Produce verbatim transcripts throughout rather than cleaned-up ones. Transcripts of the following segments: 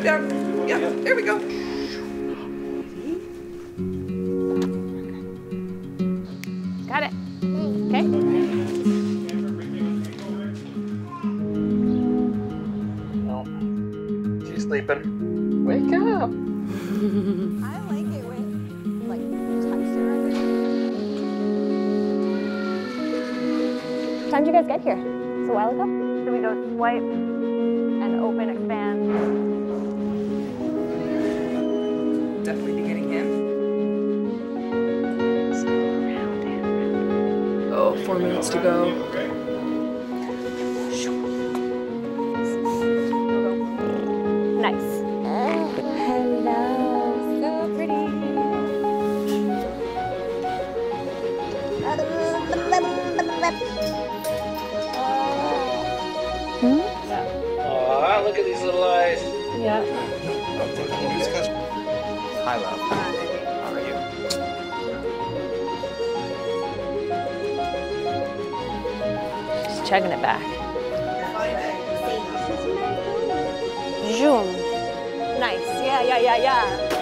down. Yeah, there we go. Got it. Okay. No. She's sleeping. Wake up. I like it when, like, you touch her. What time did you guys get here? It's a while ago? So we go swipe and open, expand. Definitely be getting in. So around and around. Oh, four minutes to go. Nice. Hello. So pretty. Hmm? Aw, look at these little eyes. Yeah. Hi, love. How are you? Just chugging it back. Zoom. Nice. Yeah, yeah, yeah, yeah.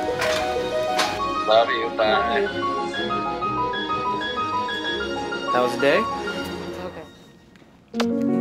Love you. Bye. Love you. That was a day? Okay.